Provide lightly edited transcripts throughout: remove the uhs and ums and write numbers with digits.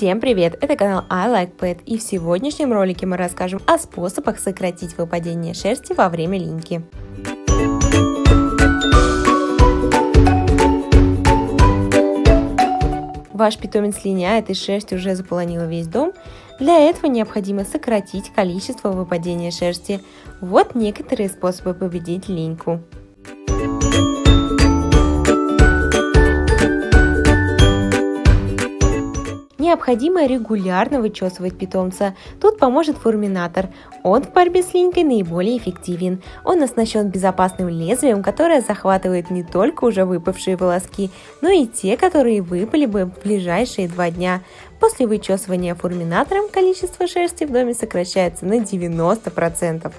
Всем привет! Это канал I Like Pet, и в сегодняшнем ролике мы расскажем о способах сократить выпадение шерсти во время линьки. Ваш питомец линяет и шерсть уже заполонила весь дом. Для этого необходимо сократить количество выпадения шерсти. Вот некоторые способы победить линьку. Необходимо регулярно вычесывать питомца. Тут поможет фурминатор. Он в борьбе с линькой наиболее эффективен. Он оснащен безопасным лезвием, которое захватывает не только уже выпавшие волоски, но и те, которые выпали бы в ближайшие 2 дня. После вычесывания фурминатором количество шерсти в доме сокращается на 90%.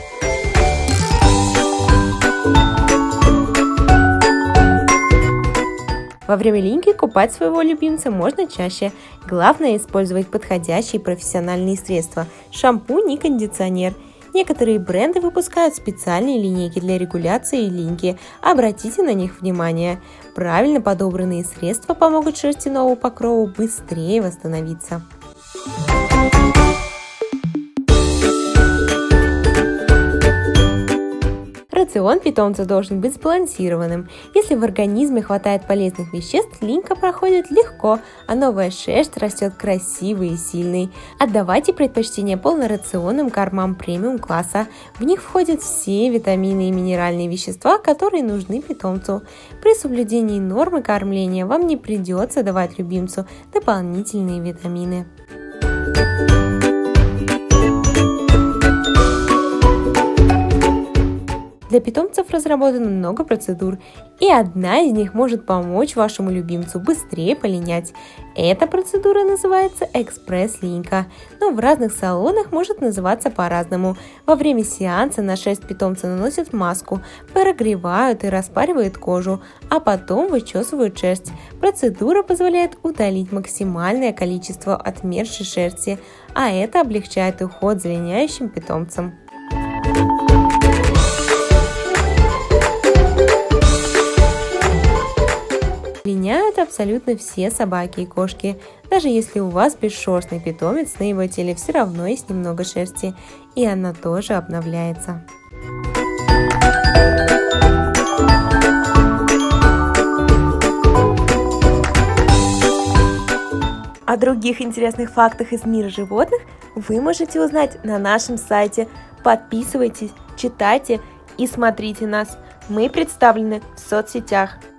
Во время линьки купать своего любимца можно чаще. Главное использовать подходящие профессиональные средства – шампунь и кондиционер. Некоторые бренды выпускают специальные линейки для регуляции линьки. Обратите на них внимание. Правильно подобранные средства помогут шерстяному покрову быстрее восстановиться. Рацион питомца должен быть сбалансированным. Если в организме хватает полезных веществ, линька проходит легко, а новая шерсть растет красивой и сильной. Отдавайте предпочтение полнорационным кормам премиум-класса. В них входят все витамины и минеральные вещества, которые нужны питомцу. При соблюдении нормы кормления вам не придется давать любимцу дополнительные витамины. Для питомцев разработано много процедур, и одна из них может помочь вашему любимцу быстрее полинять. Эта процедура называется экспресс-линька, но в разных салонах может называться по-разному. Во время сеанса на шерсть питомца наносят маску, прогревают и распаривают кожу, а потом вычесывают шерсть. Процедура позволяет удалить максимальное количество отмершей шерсти, а это облегчает уход за линяющим питомцем. Линяют абсолютно все собаки и кошки. Даже если у вас бесшерстный питомец, на его теле все равно есть немного шерсти, и она тоже обновляется. О других интересных фактах из мира животных вы можете узнать на нашем сайте. Подписывайтесь, читайте и смотрите нас. Мы представлены в соцсетях.